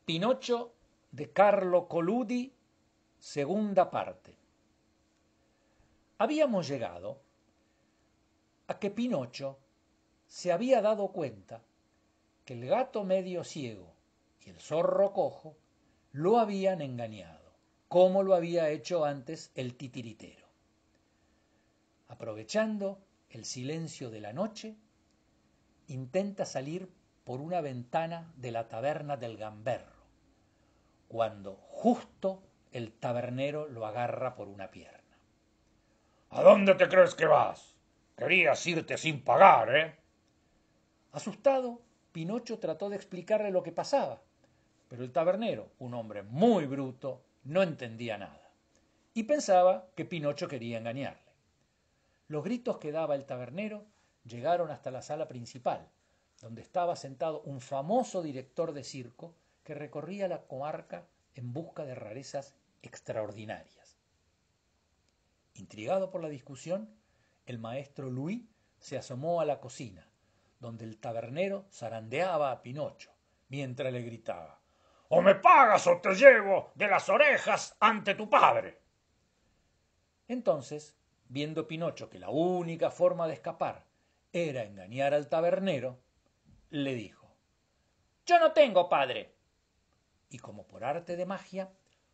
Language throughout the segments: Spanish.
Pinocho de Carlo Collodi, segunda parte. Habíamos llegado a que Pinocho se había dado cuenta que el gato medio ciego y el zorro cojo lo habían engañado, como lo había hecho antes el titiritero. Aprovechando el silencio de la noche, intenta salir por una ventana de la taberna del gamberro, cuando justo el tabernero lo agarra por una pierna. ¿A dónde te crees que vas? Querías irte sin pagar, ¿eh? Asustado, Pinocho trató de explicarle lo que pasaba, pero el tabernero, un hombre muy bruto, no entendía nada y pensaba que Pinocho quería engañarle. Los gritos que daba el tabernero llegaron hasta la sala principal, donde estaba sentado un famoso director de circo que recorría la comarca en busca de rarezas extraordinarias. Intrigado por la discusión, el maestro Luis se asomó a la cocina, donde el tabernero zarandeaba a Pinocho, mientras le gritaba: ¡O me pagas o te llevo de las orejas ante tu padre! Entonces, viendo Pinocho que la única forma de escapar era engañar al tabernero, le dijo: «Yo no tengo padre». Y como por arte de magia,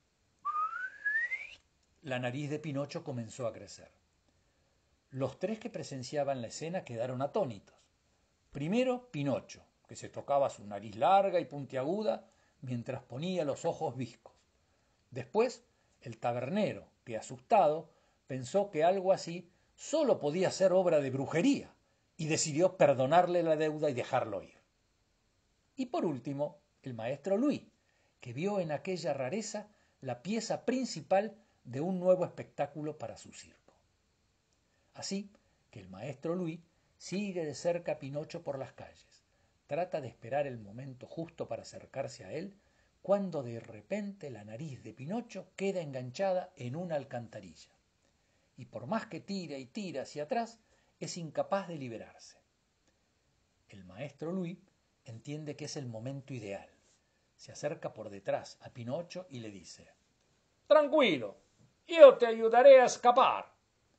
la nariz de Pinocho comenzó a crecer. Los tres que presenciaban la escena quedaron atónitos. Primero Pinocho, que se tocaba su nariz larga y puntiaguda mientras ponía los ojos viscos. Después el tabernero, que asustado, pensó que algo así solo podía ser obra de brujería y decidió perdonarle la deuda y dejarlo ir. Y por último, el maestro Luis, que vio en aquella rareza la pieza principal de un nuevo espectáculo para su circo. Así que el maestro Luis sigue de cerca a Pinocho por las calles, trata de esperar el momento justo para acercarse a él, cuando de repente la nariz de Pinocho queda enganchada en una alcantarilla, y por más que tira y tira hacia atrás, es incapaz de liberarse. El maestro Luis entiende que es el momento ideal. Se acerca por detrás a Pinocho y le dice: «Tranquilo, yo te ayudaré a escapar».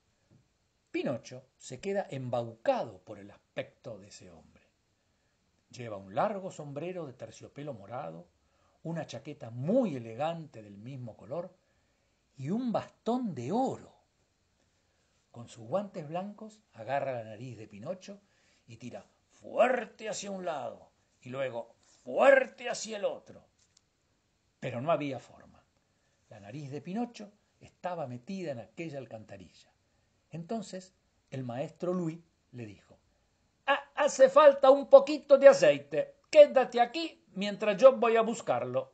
Pinocho se queda embaucado por el aspecto de ese hombre. Lleva un largo sombrero de terciopelo morado, una chaqueta muy elegante del mismo color y un bastón de oro. Con sus guantes blancos agarra la nariz de Pinocho y tira fuerte hacia un lado y luego fuerte hacia el otro. Pero no había forma. La nariz de Pinocho estaba metida en aquella alcantarilla. Entonces el maestro Luis le dijo: «Hace falta un poquito de aceite. Quédate aquí mientras yo voy a buscarlo».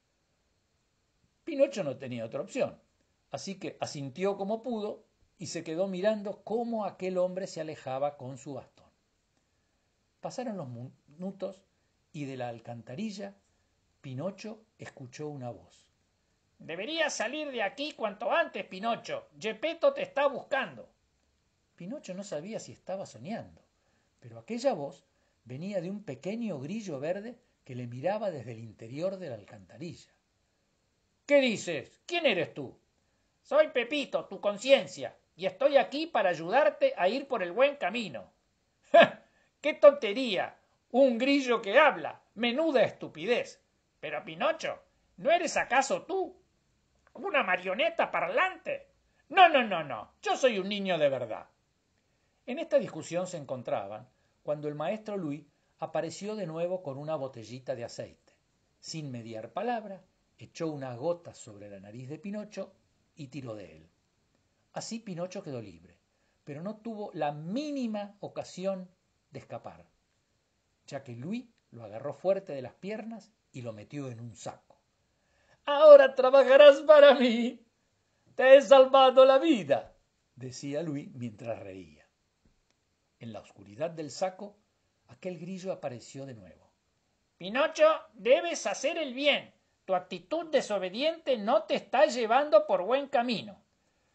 Pinocho no tenía otra opción, así que asintió como pudo y se quedó mirando cómo aquel hombre se alejaba con su bastón. Pasaron los minutos y de la alcantarilla Pinocho escuchó una voz: «Deberías salir de aquí cuanto antes, Pinocho. Gepetto te está buscando». Pinocho no sabía si estaba soñando, pero aquella voz venía de un pequeño grillo verde que le miraba desde el interior de la alcantarilla. «¿Qué dices? ¿Quién eres tú?» «Soy Pepito, tu conciencia, y estoy aquí para ayudarte a ir por el buen camino». «¡Ja! ¡Qué tontería! Un grillo que habla. Menuda estupidez. Pero, Pinocho, ¿no eres acaso tú una marioneta parlante? No, no, no, no. Yo soy un niño de verdad». En esta discusión se encontraban cuando el maestro Luis apareció de nuevo con una botellita de aceite. Sin mediar palabra, echó unas gotas sobre la nariz de Pinocho y tiró de él. Así Pinocho quedó libre, pero no tuvo la mínima ocasión de escapar, ya que Luis lo agarró fuerte de las piernas y lo metió en un saco. «Ahora trabajarás para mí. Te he salvado la vida», decía Luis mientras reía. En la oscuridad del saco, aquel grillo apareció de nuevo. «Pinocho, debes hacer el bien. Tu actitud desobediente no te está llevando por buen camino».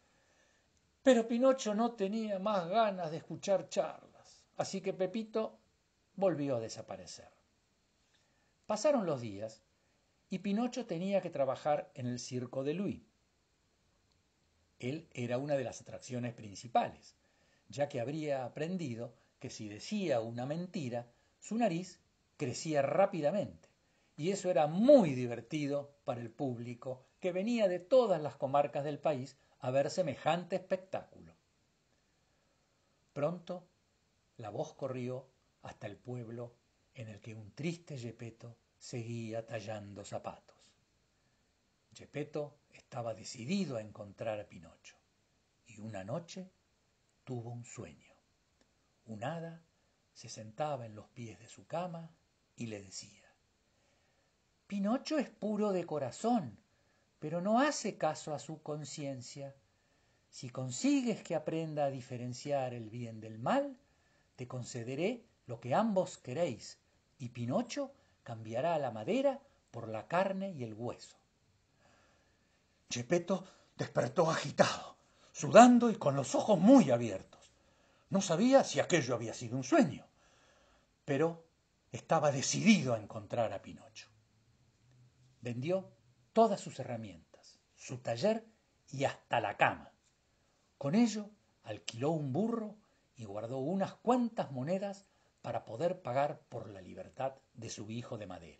Pero Pinocho no tenía más ganas de escuchar charlas, así que Pepito volvió a desaparecer. Pasaron los días y Pinocho tenía que trabajar en el circo de Luis. Él era una de las atracciones principales, ya que habría aprendido que si decía una mentira, su nariz crecía rápidamente, y eso era muy divertido para el público que venía de todas las comarcas del país a ver semejante espectáculo. Pronto la voz corrió hasta el pueblo en el que un triste Gepetto seguía tallando zapatos. Gepetto estaba decidido a encontrar a Pinocho, y una noche tuvo un sueño. Un hada se sentaba en los pies de su cama y le decía: Pinocho es puro de corazón, pero no hace caso a su conciencia. Si consigues que aprenda a diferenciar el bien del mal, te concederé lo que ambos queréis, y Pinocho cambiará la madera por la carne y el hueso. Gepetto despertó agitado, sudando y con los ojos muy abiertos. No sabía si aquello había sido un sueño, pero estaba decidido a encontrar a Pinocho. Vendió todas sus herramientas, su taller y hasta la cama. Con ello alquiló un burro y guardó unas cuantas monedas para poder pagar por la libertad de su hijo de madera.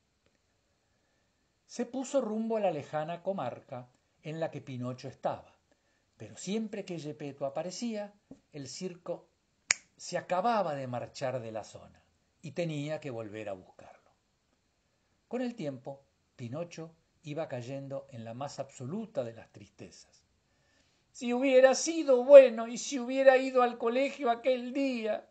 Se puso rumbo a la lejana comarca en la que Pinocho estaba, pero siempre que Gepetto aparecía, el circo se acababa de marchar de la zona y tenía que volver a buscarlo. Con el tiempo, Pinocho iba cayendo en la más absoluta de las tristezas. Si hubiera sido bueno y si hubiera ido al colegio aquel día.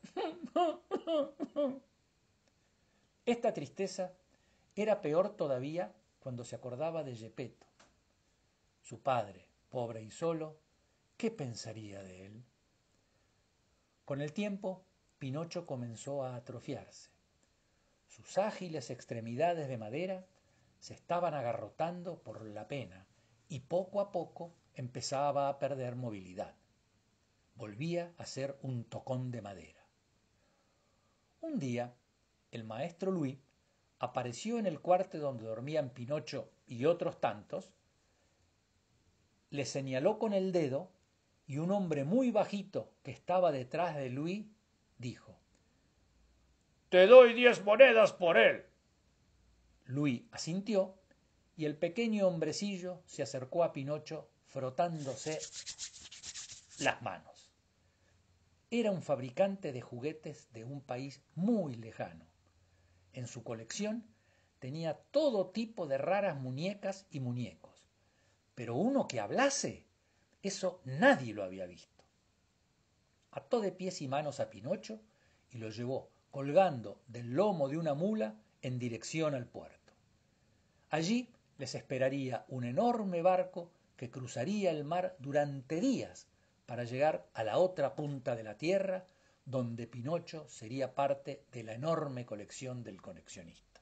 Esta tristeza era peor todavía cuando se acordaba de Gepetto. Su padre, pobre y solo, ¿qué pensaría de él? Con el tiempo, Pinocho comenzó a atrofiarse. Sus ágiles extremidades de madera se estaban agarrotando por la pena y poco a poco empezaba a perder movilidad. Volvía a ser un tocón de madera. Un día, el maestro Luis apareció en el cuarto donde dormían Pinocho y otros tantos, le señaló con el dedo y un hombre muy bajito que estaba detrás de Luis dijo: Te doy 10 monedas por él. Luis asintió y el pequeño hombrecillo se acercó a Pinocho frotándose las manos. Era un fabricante de juguetes de un país muy lejano. En su colección tenía todo tipo de raras muñecas y muñecos, pero uno que hablase, eso nadie lo había visto. Ató de pies y manos a Pinocho y lo llevó colgando del lomo de una mula en dirección al puerto. Allí les esperaría un enorme barco que cruzaría el mar durante días para llegar a la otra punta de la tierra, donde Pinocho sería parte de la enorme colección del coleccionista.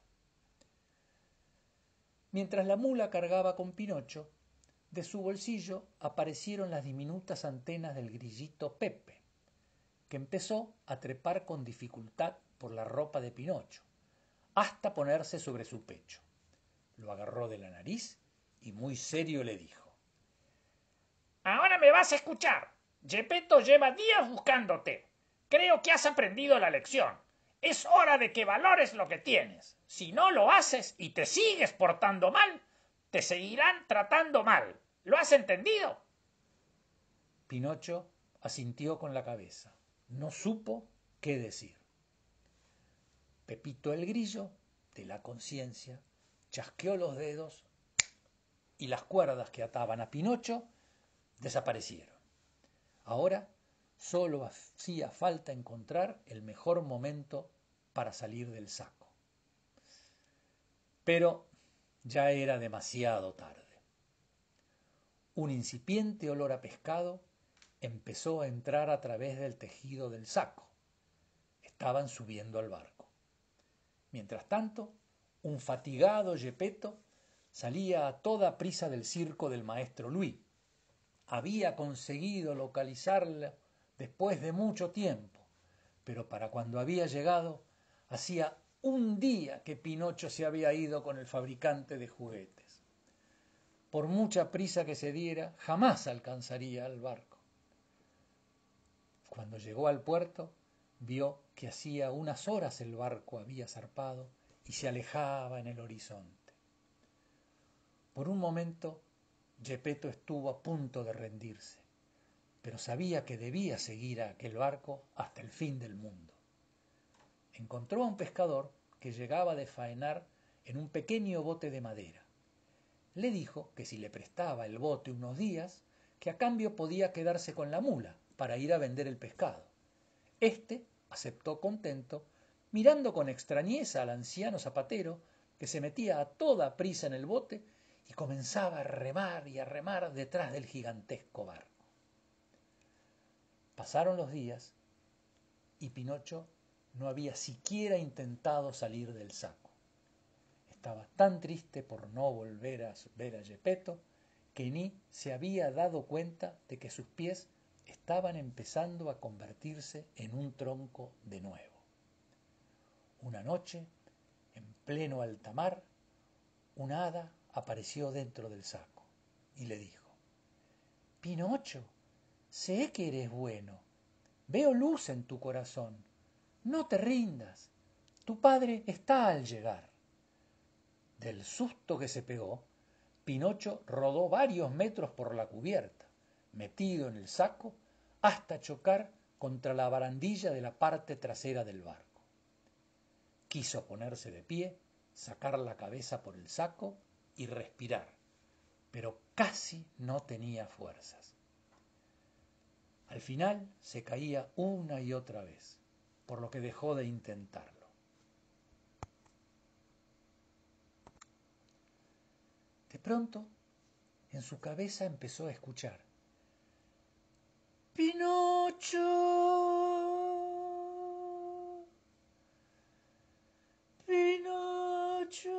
Mientras la mula cargaba con Pinocho, de su bolsillo aparecieron las diminutas antenas del grillito Pepe, que empezó a trepar con dificultad por la ropa de Pinocho, hasta ponerse sobre su pecho. Lo agarró de la nariz y muy serio le dijo: Ahora me vas a escuchar. Gepetto lleva días buscándote. Creo que has aprendido la lección. Es hora de que valores lo que tienes. Si no lo haces y te sigues portando mal, te seguirán tratando mal. ¿Lo has entendido? Pinocho asintió con la cabeza. No supo qué decir. Pepito el Grillo, de la conciencia, chasqueó los dedos y las cuerdas que ataban a Pinocho desaparecieron. Ahora solo hacía falta encontrar el mejor momento para salir del saco. Pero ya era demasiado tarde. Un incipiente olor a pescado empezó a entrar a través del tejido del saco. Estaban subiendo al barco. Mientras tanto, un fatigado Gepetto salía a toda prisa del circo del maestro Luis. Había conseguido localizarlo después de mucho tiempo, pero para cuando había llegado hacía un día que Pinocho se había ido con el fabricante de juguetes. Por mucha prisa que se diera, jamás alcanzaría al barco. Cuando llegó al puerto, vio que hacía unas horas el barco había zarpado y se alejaba en el horizonte. Por un momento, Geppetto estuvo a punto de rendirse, pero sabía que debía seguir a aquel barco hasta el fin del mundo. Encontró a un pescador que llegaba de faenar en un pequeño bote de madera. Le dijo que si le prestaba el bote unos días, que a cambio podía quedarse con la mula para ir a vender el pescado. Este aceptó contento, mirando con extrañeza al anciano zapatero que se metía a toda prisa en el bote y comenzaba a remar y a remar detrás del gigantesco barco. Pasaron los días y Pinocho no había siquiera intentado salir del saco. Estaba tan triste por no volver a ver a Geppetto que ni se había dado cuenta de que sus pies estaban empezando a convertirse en un tronco de nuevo. Una noche, en pleno alta mar, una hada apareció dentro del saco y le dijo: «Pinocho, sé que eres bueno, veo luz en tu corazón, no te rindas, tu padre está al llegar». Del susto que se pegó, Pinocho rodó varios metros por la cubierta, metido en el saco, hasta chocar contra la barandilla de la parte trasera del barco. Quiso ponerse de pie, sacar la cabeza por el saco y respirar, pero casi no tenía fuerzas. Al final se caía una y otra vez, por lo que dejó de intentarlo. De pronto, en su cabeza empezó a escuchar: «Pinocho, Pinocho».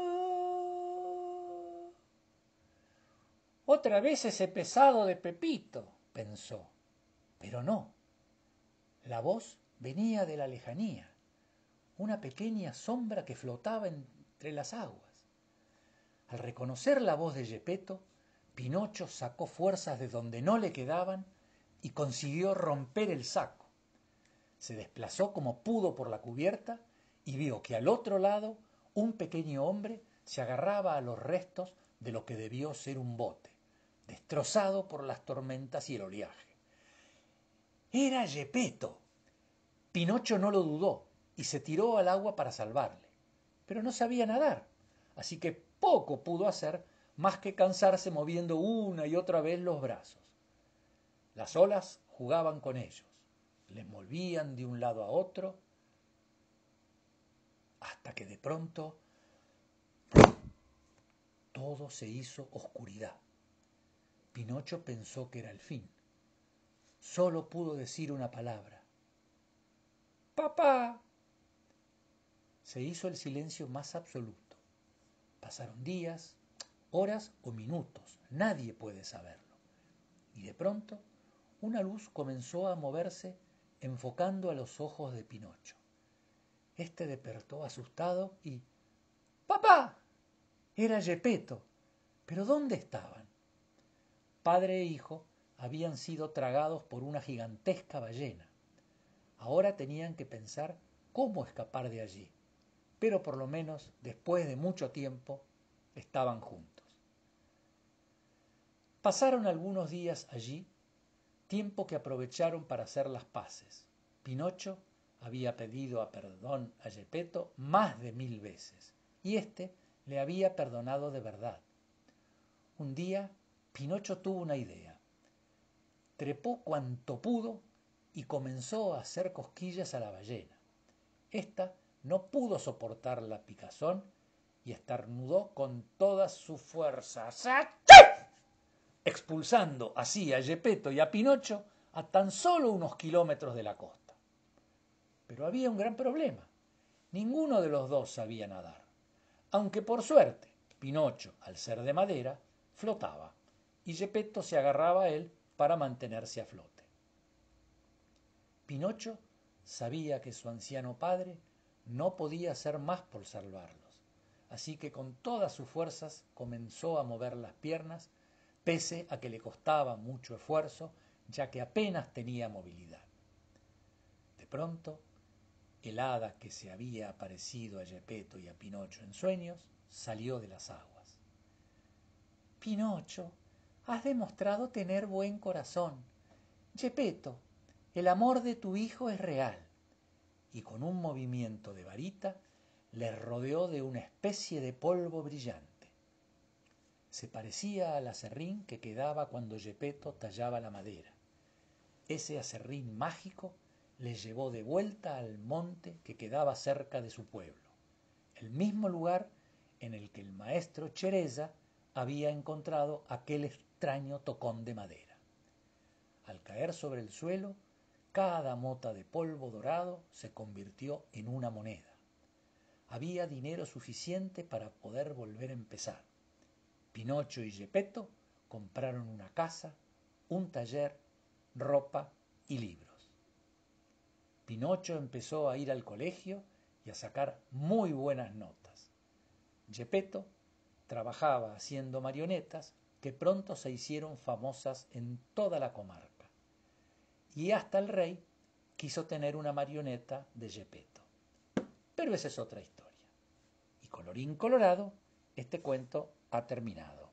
Otra vez ese pesado de Pepito, pensó, pero no. La voz venía de la lejanía, una pequeña sombra que flotaba entre las aguas. Al reconocer la voz de Geppetto, Pinocho sacó fuerzas de donde no le quedaban y consiguió romper el saco. Se desplazó como pudo por la cubierta y vio que al otro lado un pequeño hombre se agarraba a los restos de lo que debió ser un bote, destrozado por las tormentas y el oleaje. Era Geppetto. Pinocho no lo dudó y se tiró al agua para salvarle, pero no sabía nadar, así que poco pudo hacer más que cansarse moviendo una y otra vez los brazos. Las olas jugaban con ellos, les movían de un lado a otro, hasta que de pronto todo se hizo oscuridad. Pinocho pensó que era el fin. Solo pudo decir una palabra: «¡Papá!». Se hizo el silencio más absoluto. Pasaron días, horas o minutos, nadie puede saberlo. Y de pronto, una luz comenzó a moverse enfocando a los ojos de Pinocho. Este despertó asustado y... «¡Papá!». Era Geppetto. ¿Pero dónde estaban? Padre e hijo habían sido tragados por una gigantesca ballena. Ahora tenían que pensar cómo escapar de allí, pero por lo menos, después de mucho tiempo, estaban juntos. Pasaron algunos días allí, tiempo que aprovecharon para hacer las paces. Pinocho había pedido perdón a Geppetto más de 1000 veces, y éste le había perdonado de verdad. Un día, Pinocho tuvo una idea. Trepó cuanto pudo y comenzó a hacer cosquillas a la ballena. Esta no pudo soportar la picazón y estornudó con todas sus fuerzas, expulsando así a Geppetto y a Pinocho a tan solo unos kilómetros de la costa. Pero había un gran problema. Ninguno de los dos sabía nadar, aunque por suerte Pinocho, al ser de madera, flotaba y Geppetto se agarraba a él para mantenerse a flote. Pinocho sabía que su anciano padre no podía hacer más por salvarlos, así que con todas sus fuerzas comenzó a mover las piernas, pese a que le costaba mucho esfuerzo, ya que apenas tenía movilidad. De pronto, el hada que se había aparecido a Gepetto y a Pinocho en sueños salió de las aguas. Pinocho, has demostrado tener buen corazón. Gepetto, el amor de tu hijo es real. Y con un movimiento de varita le rodeó de una especie de polvo brillante. Se parecía al aserrín que quedaba cuando Gepetto tallaba la madera. Ese aserrín mágico le llevó de vuelta al monte que quedaba cerca de su pueblo, el mismo lugar en el que el maestro Cereza había encontrado aquel extraño tocón de madera. Al caer sobre el suelo, cada mota de polvo dorado se convirtió en una moneda. Había dinero suficiente para poder volver a empezar. Pinocho y Gepetto compraron una casa, un taller, ropa y libros. Pinocho empezó a ir al colegio y a sacar muy buenas notas. Gepetto trabajaba haciendo marionetas que pronto se hicieron famosas en toda la comarca. Y hasta el rey quiso tener una marioneta de Gepetto. Pero esa es otra historia. Y colorín colorado, este cuento ha terminado.